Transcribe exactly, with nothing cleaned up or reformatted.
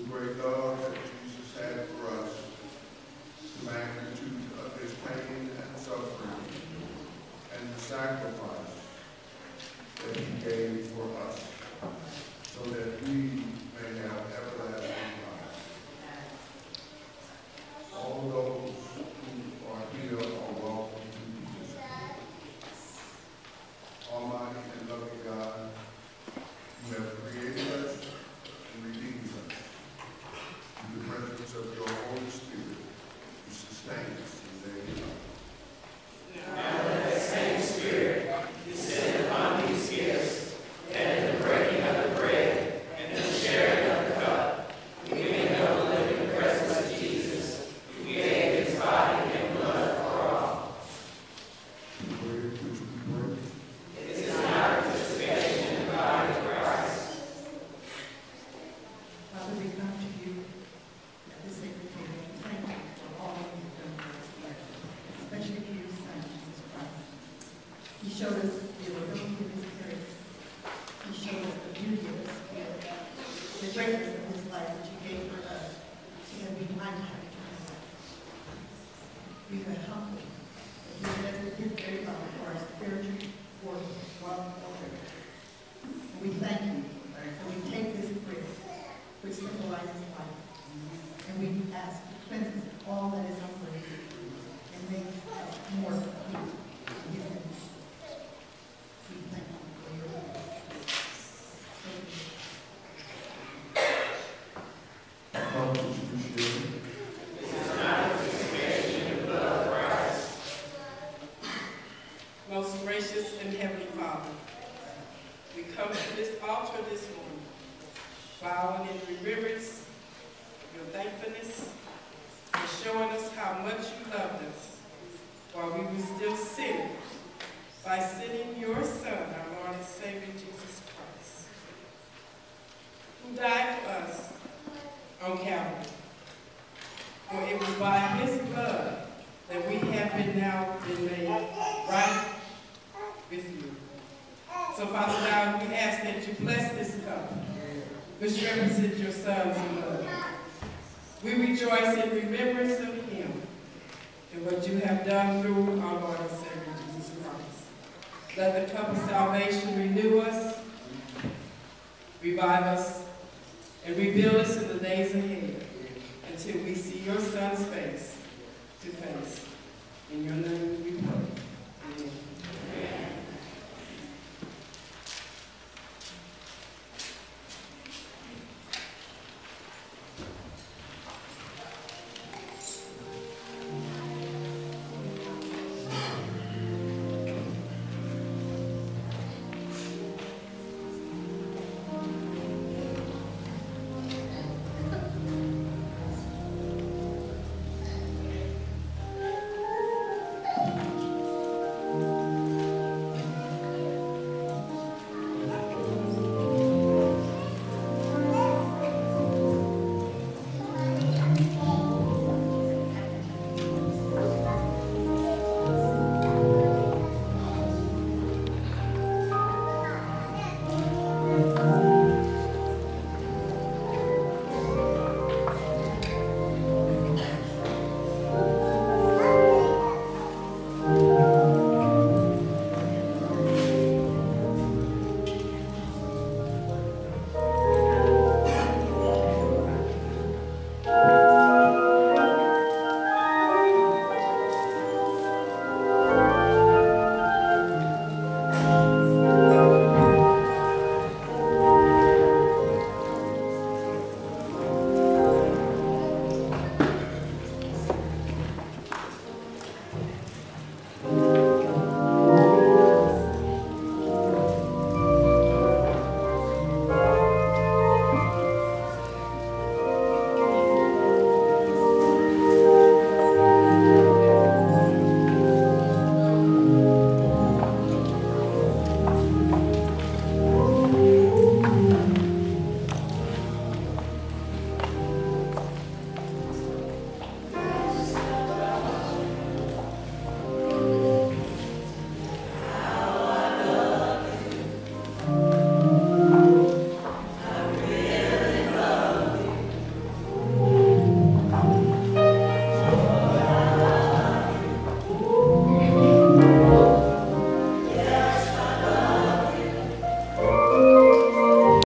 great love that Jesus had for us, the magnitude of his pain and suffering, and the sacrifice that he gave for us, so that we may have everlasting life. All those who are here are welcome to Jesus. Almighty and loving God, you have created us and redeemed us. In the presence of your Holy Spirit, you sustain us in daily life. Now let that same Spirit descend upon these gifts, and in the breaking of the bread and in the sharing of the cup, we may know the living presence of Jesus, who gave his body and blood for all. The bread which we break It is our participation in the body of Christ. Father, we come to you at this sacred table to thank you for all that you've done for us today, especially for your Son, Jesus Christ. He showed us the ability of his grace. He showed us the beauty of his gift, the greatness of his life which he gave for us, so that we might have eternal life. We are humbled that he invested his very life for our spiritual work, well order. And we thank you, and we take this bread, which symbolizes life. And we ask to cleanse us of all that is unworthy and make us more complete in his image. We thank you for your love. Thank you. How would you share? This is our participation in the blood of Christ. Most gracious and heavenly Father, we come to this altar this morning, bowing in remembrance of your thankfulness and showing us how much you loved us while we were still sinners by sending your Son, our Lord and Savior Jesus Christ, who died for us on Calvary. For it was by his blood that we have been now been made right with you. So, Father God, we ask that you bless this cup, which represents your Son's blood. We rejoice in remembrance of him and what you have done through our Lord and Savior, Jesus Christ. Let the cup of salvation renew us, revive us, and rebuild us in the days ahead until we see your Son's face to face. In your name we pray.